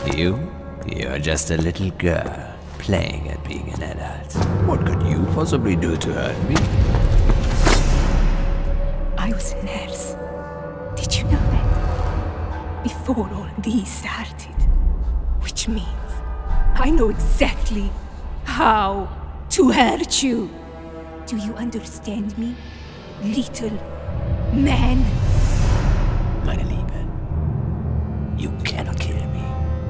You're just a little girl, playing at being an adult. What could you possibly do to hurt me? I was a nurse. Did you know that? Before all these started. Which means I know exactly how to hurt you. Do you understand me, little man? Meine Liebe, you cannot kill me.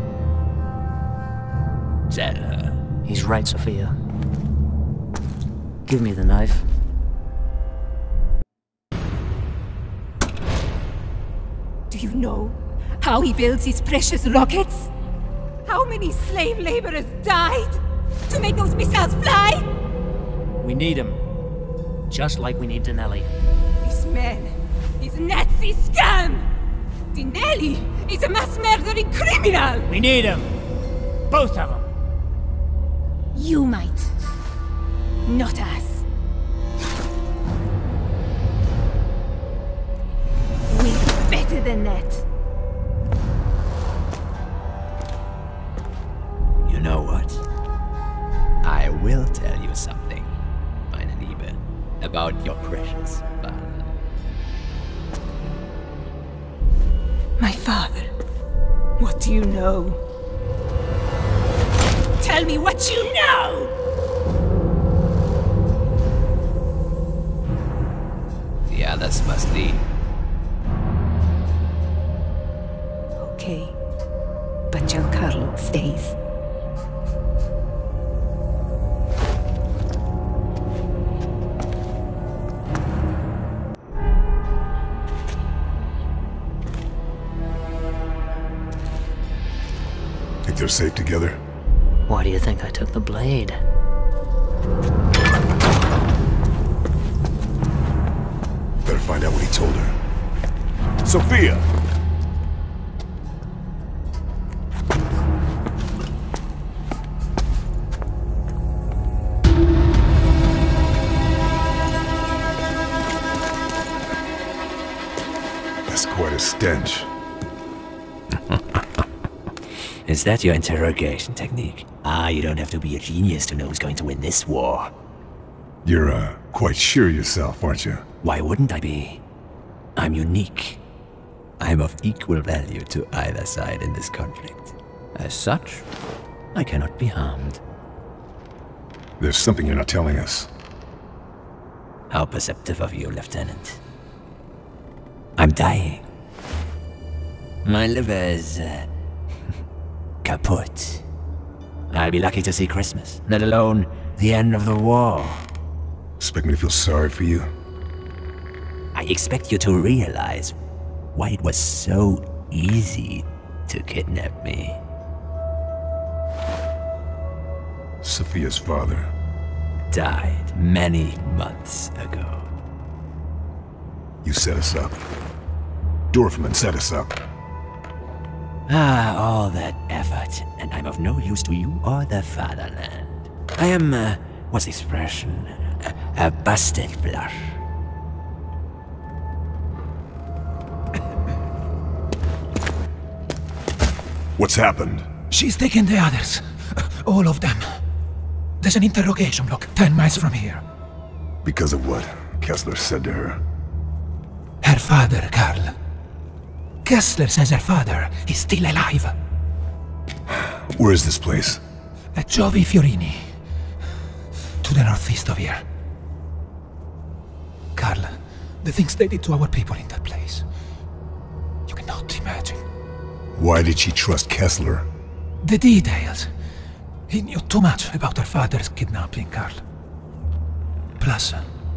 Tell her. He's right, Sophia. Give me the knife. Do you know how he builds his precious rockets? How many slave laborers died to make those missiles fly? We need him. Just like we need Dinelli. This man is a Nazi scum! Dinelli is a mass murdering criminal! We need him! Both of them! You might. Not us. We're better than that. You know what? I will tell you something, meine Liebe, about your precious father. My father? What do you know? Tell me what you know! The others must leave. Okay, but Giancarlo stays. Think they're safe together? Why do you think I took the blade? Better find out what he told her. Sophia! That's quite a stench. Is that your interrogation technique? You don't have to be a genius to know who's going to win this war. You're, quite sure of yourself, aren't you? Why wouldn't I be? I'm unique. I'm of equal value to either side in this conflict. As such, I cannot be harmed. There's something you're not telling us. How perceptive of you, Lieutenant. I'm dying. My liver is, kaput. I'll be lucky to see Christmas, let alone the end of the war. Expect me to feel sorry for you? I expect you to realize why it was so easy to kidnap me. Sophia's father Died many months ago. You set us up. Dorfman set us up. All that effort, and I'm of no use to you or the fatherland. I am, what's the expression? A busted flush. What's happened? She's taken the others. All of them. There's an interrogation block 10 miles from here. Because of what Kessler said to her? Her father, Karl. Kessler says her father is still alive. Where is this place? At Giovi Fiori, to the northeast of here. Karl, the things they did to our people in that place. You cannot imagine. Why did she trust Kessler? The details. He knew too much about her father's kidnapping, Karl. Plus...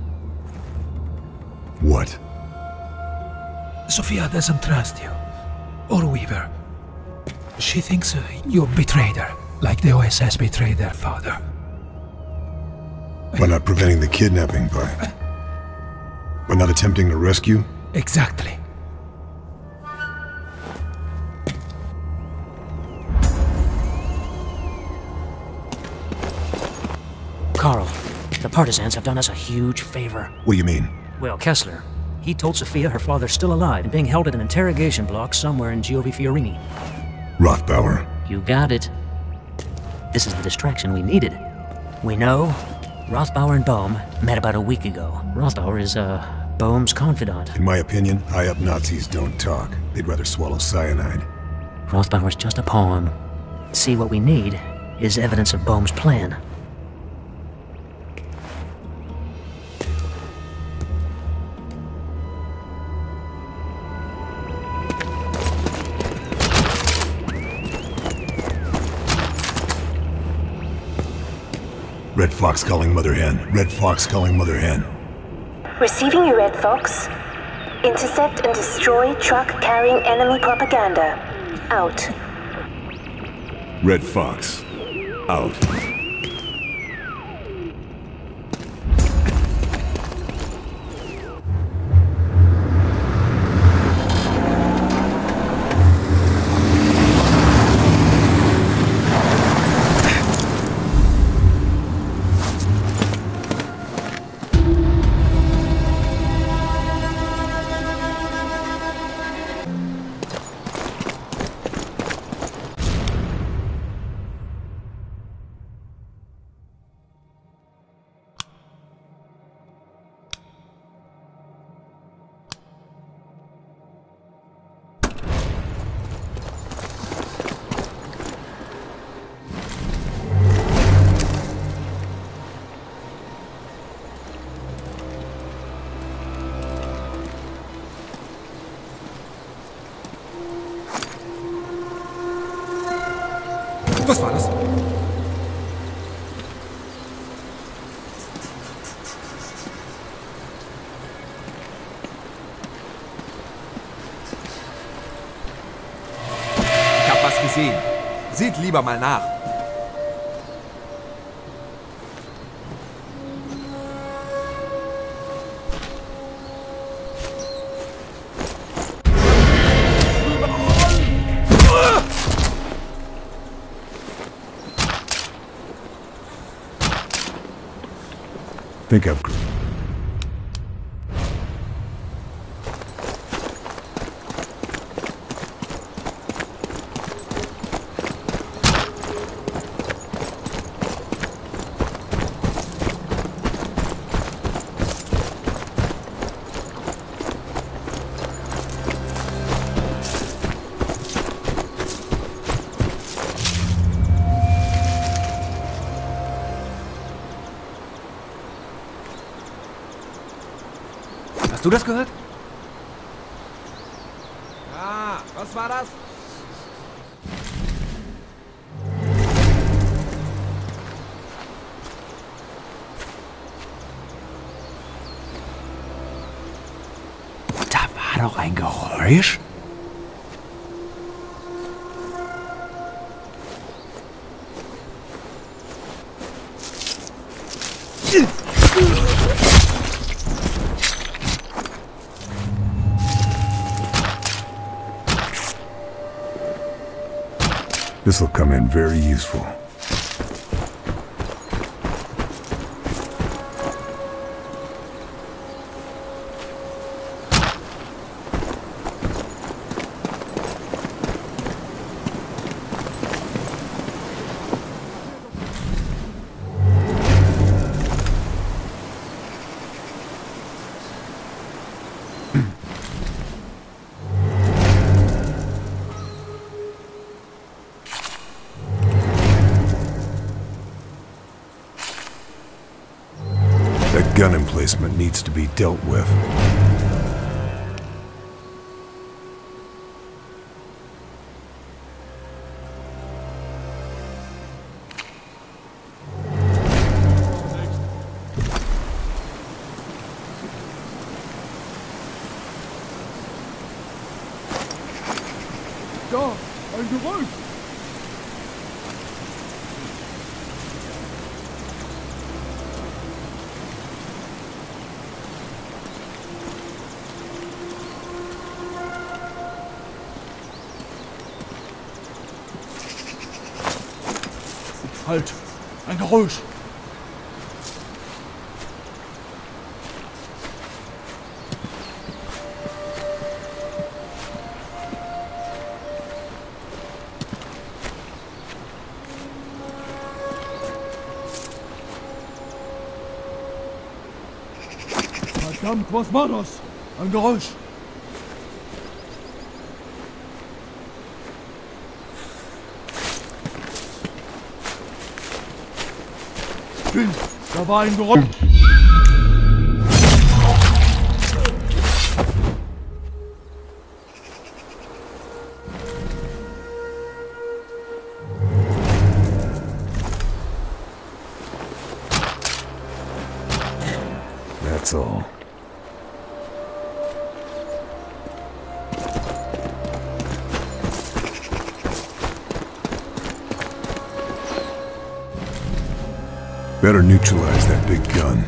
What? Sophia doesn't trust you. Or Weaver. She thinks you betrayed her, like the OSS betrayed their father. By not preventing the kidnapping, by not attempting to rescue? Exactly. Karl, the partisans have done us a huge favor. What do you mean? Well, Kessler, he told Sophia her father's still alive and being held at an interrogation block somewhere in Giovi Fiori. Rothbauer. You got it. This is the distraction we needed. We know Rothbauer and Bohm met about a week ago. Rothbauer is, Bohm's confidant. In my opinion, high-up Nazis don't talk. They'd rather swallow cyanide. Rothbauer's just a pawn. See, what we need is evidence of Bohm's plan. Red Fox calling Mother Hen. Red Fox calling Mother Hen. Receiving you, Red Fox. Intercept and destroy truck carrying enemy propaganda. Out. Red Fox. Out. Was war das? Ich hab was gesehen. Seht lieber mal nach. Think I've... Hast du das gehört? Ah, was war das? Da war doch ein Geräusch. This'll come in very useful. That gun emplacement needs to be dealt with. Da, ein Geräusch. Halt! Ein Geräusch! Verdammt, was war das? Ein Geräusch. Still, da war ein Geräusch. That's all. Better neutralize that big gun.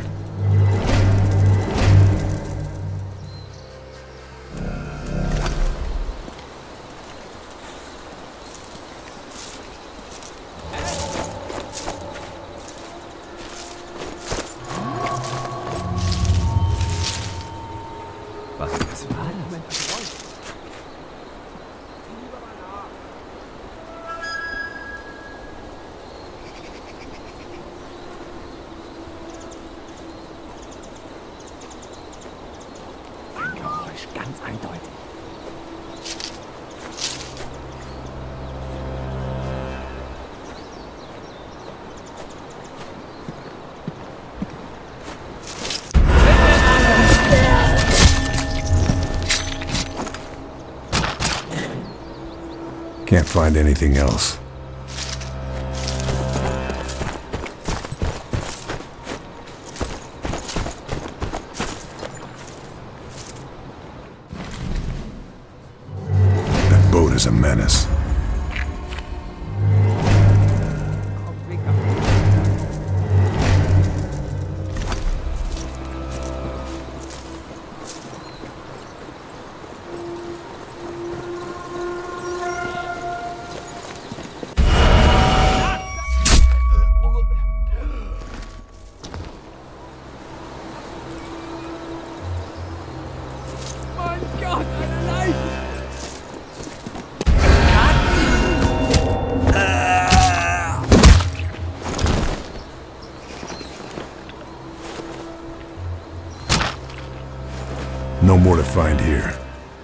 Ganz eindeutig. Can't find anything else. That boat is a menace. No more to find here.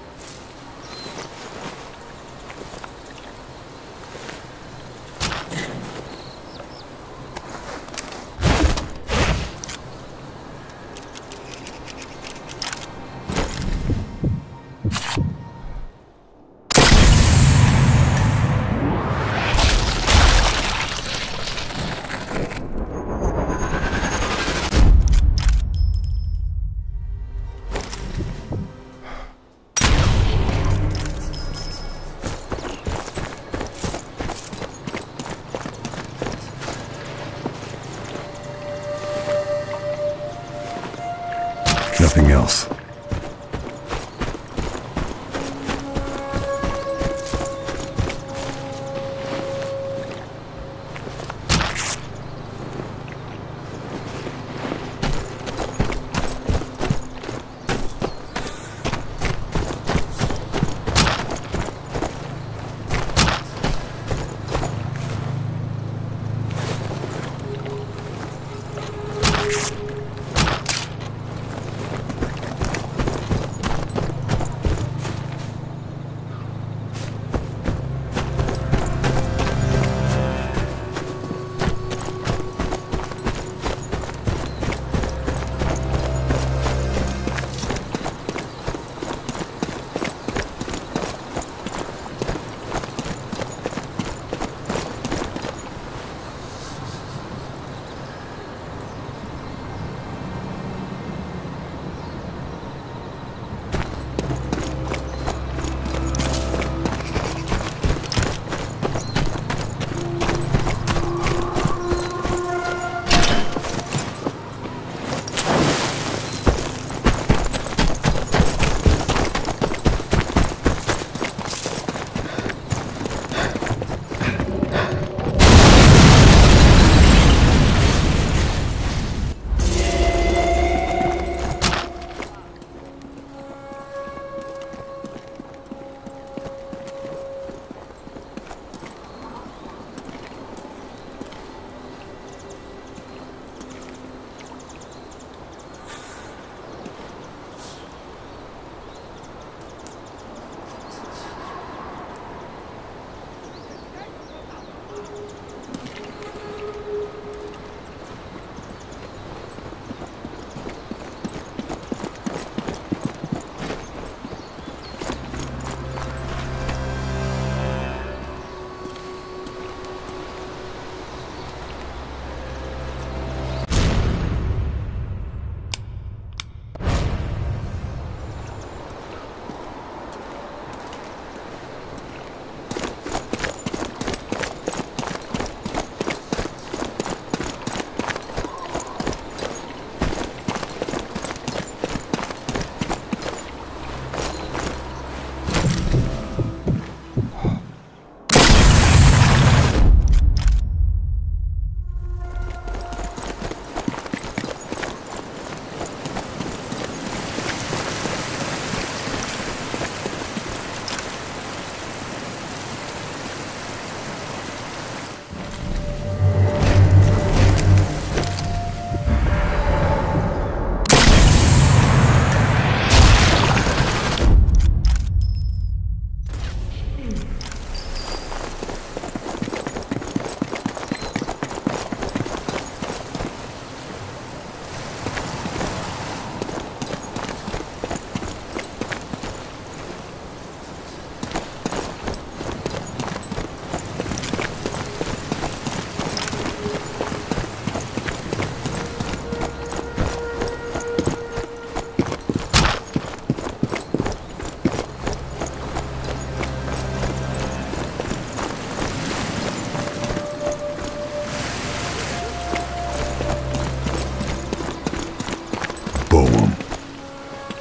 Nothing else.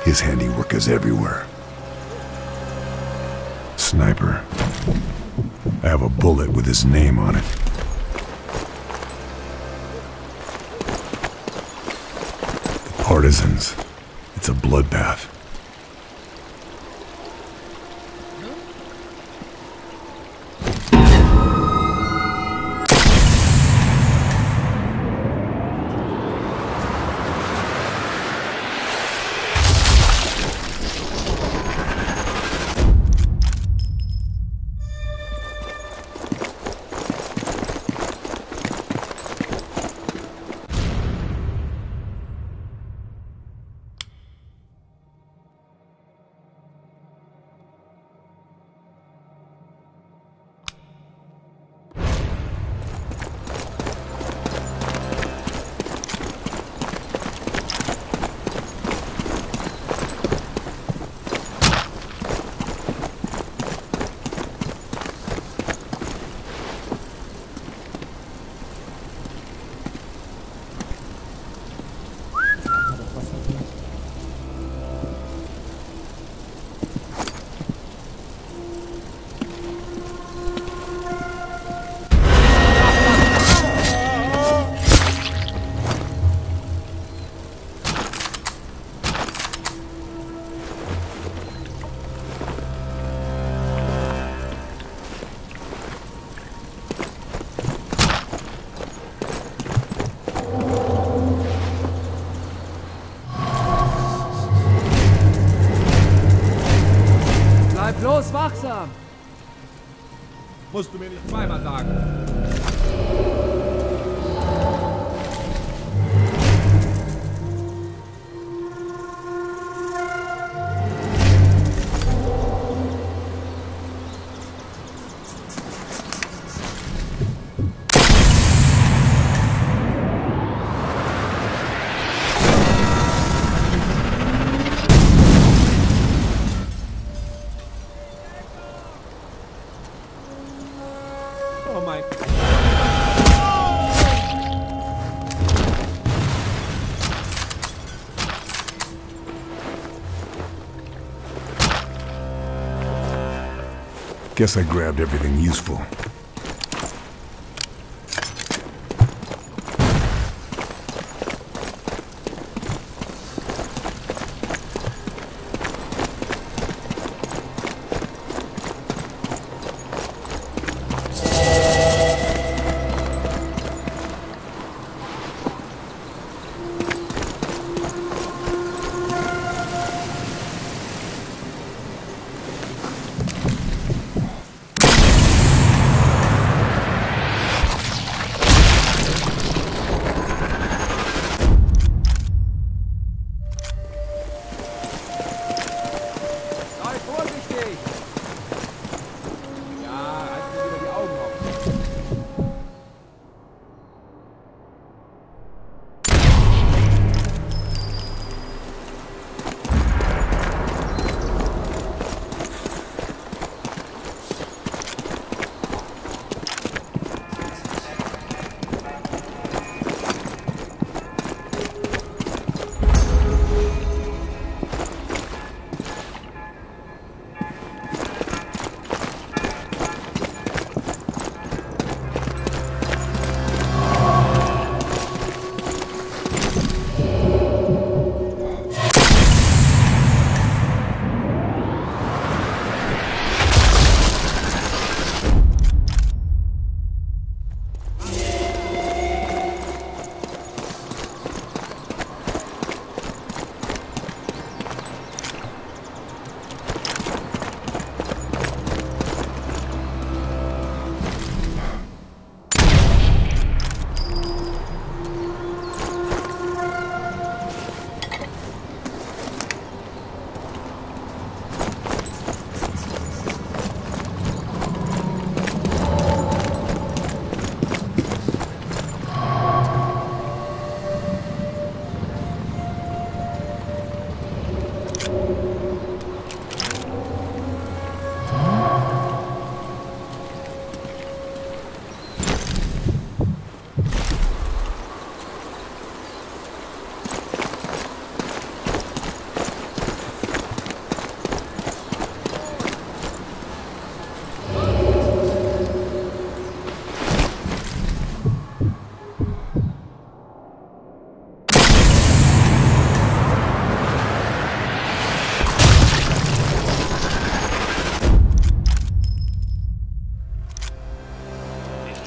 His handiwork is everywhere. Sniper. I have a bullet with his name on it. The partisans. It's a bloodbath. Bloß wachsam! Musst du mir nicht zweimal sagen. Guess I grabbed everything useful.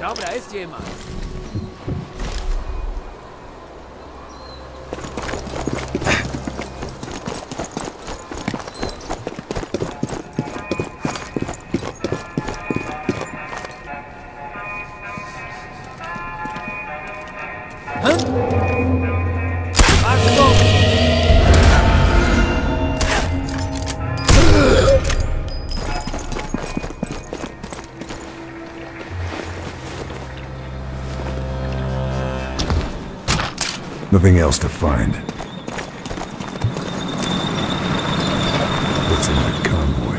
glaube, da ist jemand. Nothing else to find. What's in that convoy?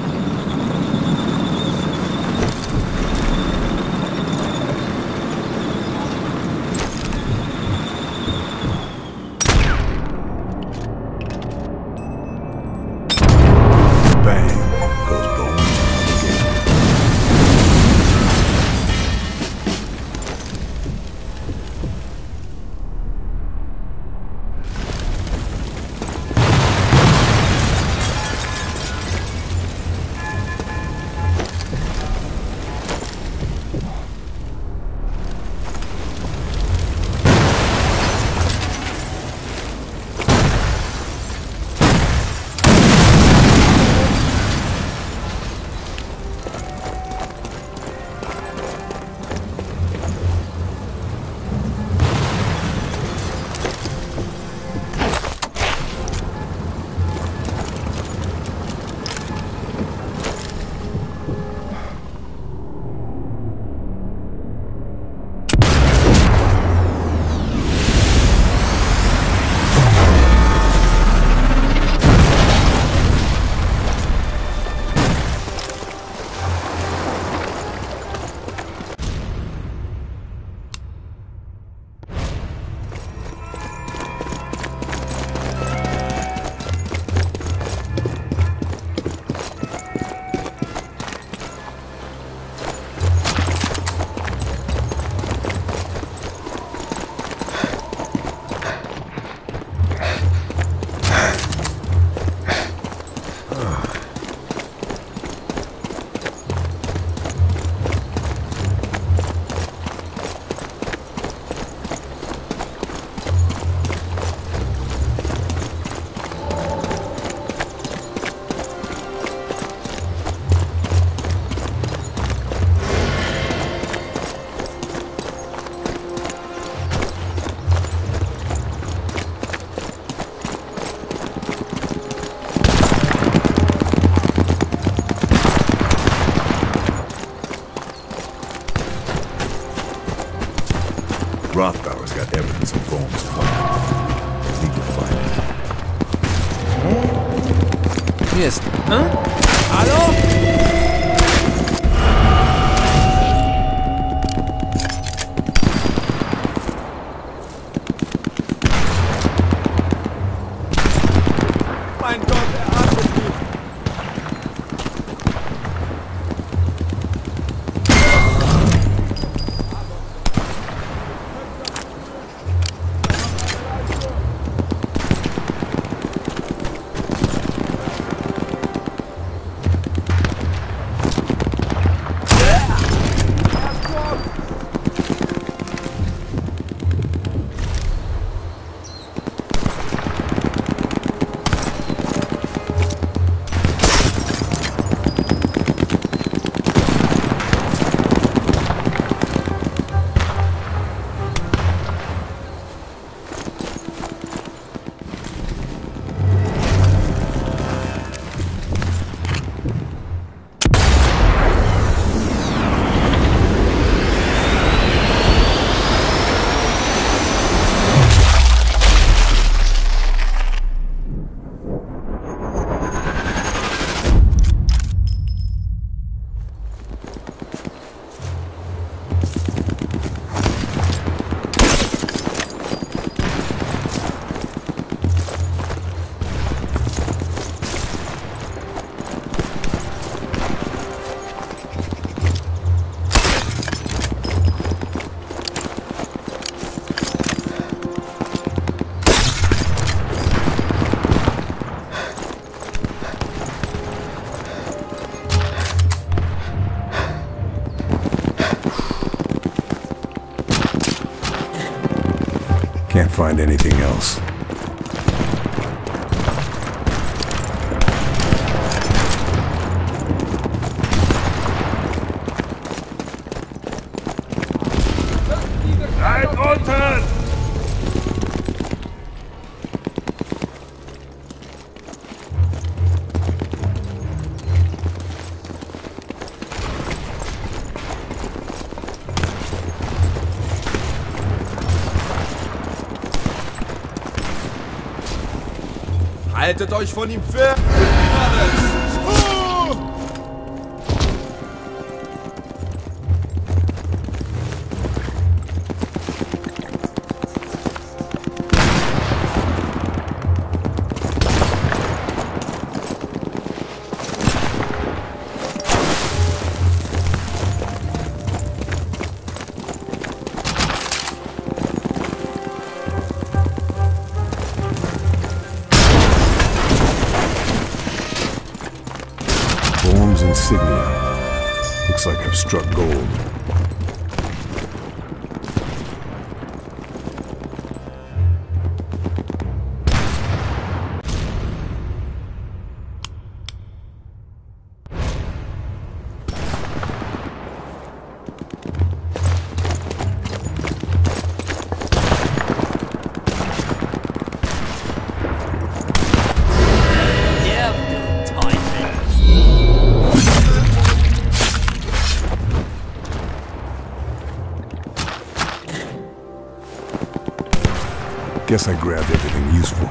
Bang! Goes bones again. Rothbauer's got evidence of Bohm's plan. Need to find it. Hier ist... Hallo? Mein Gott, er achtet mich. Can't find anything else. Bleib unten! Haltet euch von ihm fern! Insignia. Looks like I've struck gold. Guess I grabbed everything useful.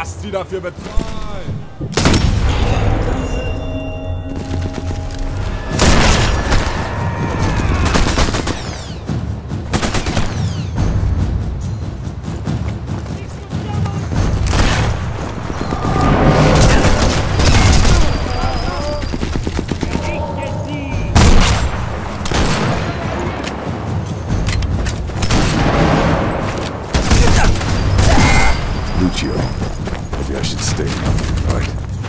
Lass sie dafür bezahlen! Maybe I should stay and help you fight.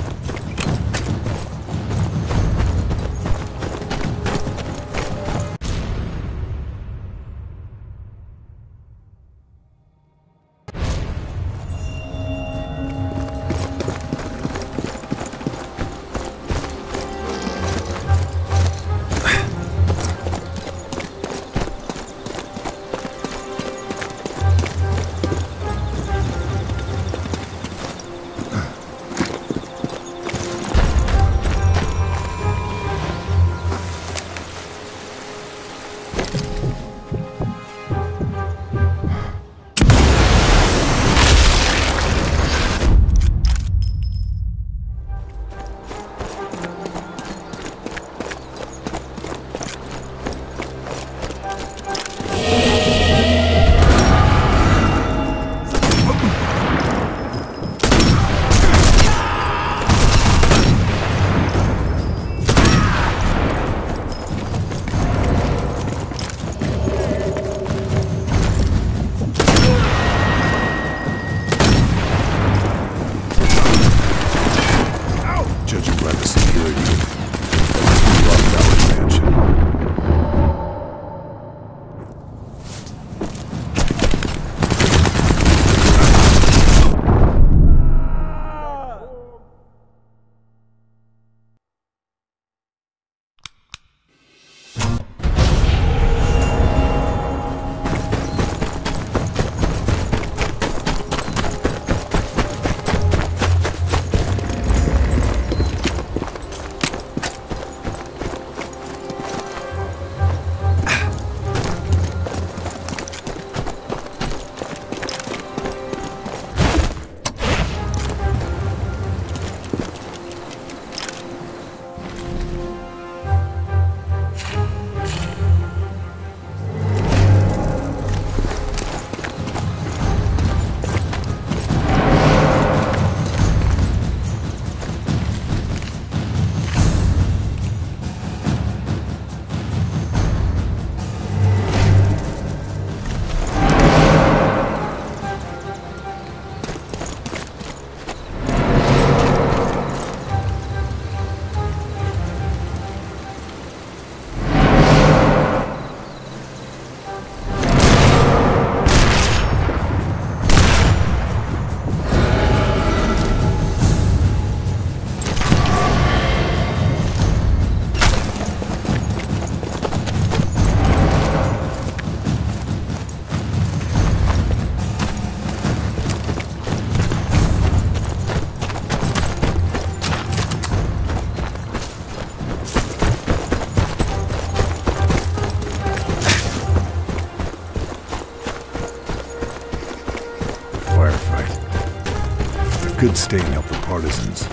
Good staying help the partisans,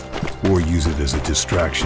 or use it as a distraction.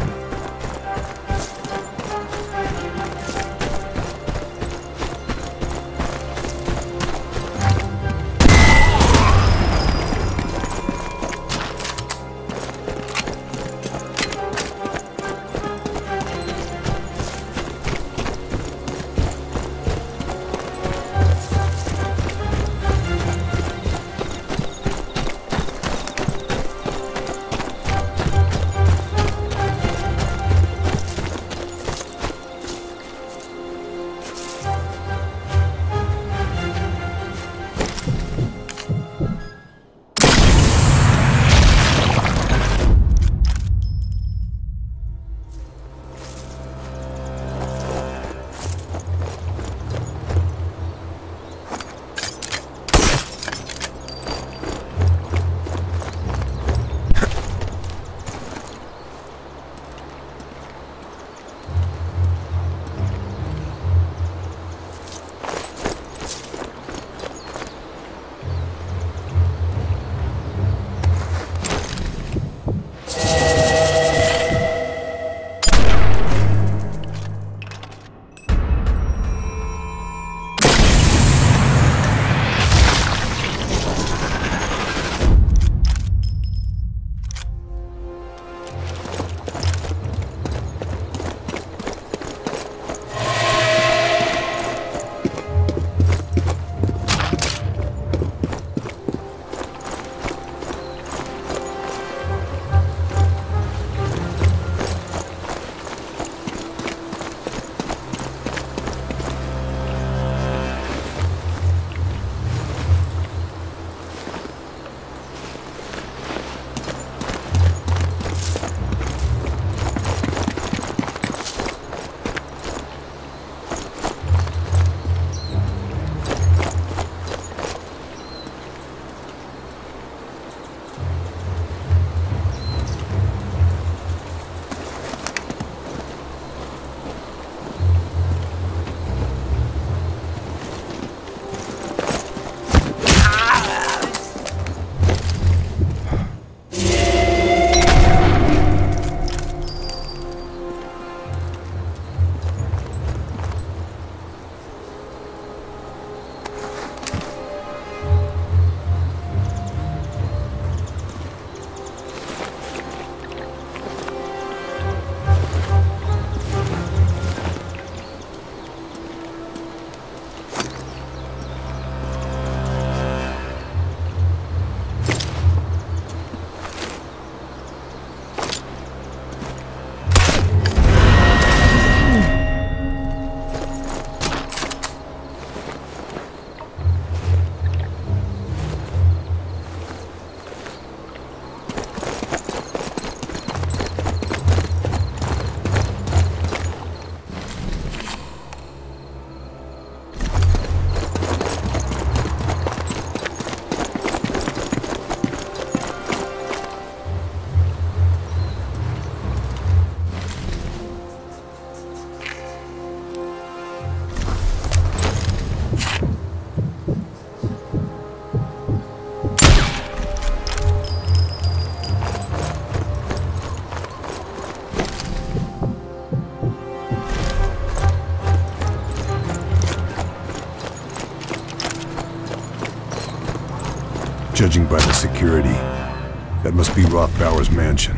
Judging by the security, that must be Rothbauer's mansion.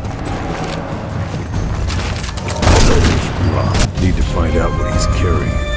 Need to find out what he's carrying.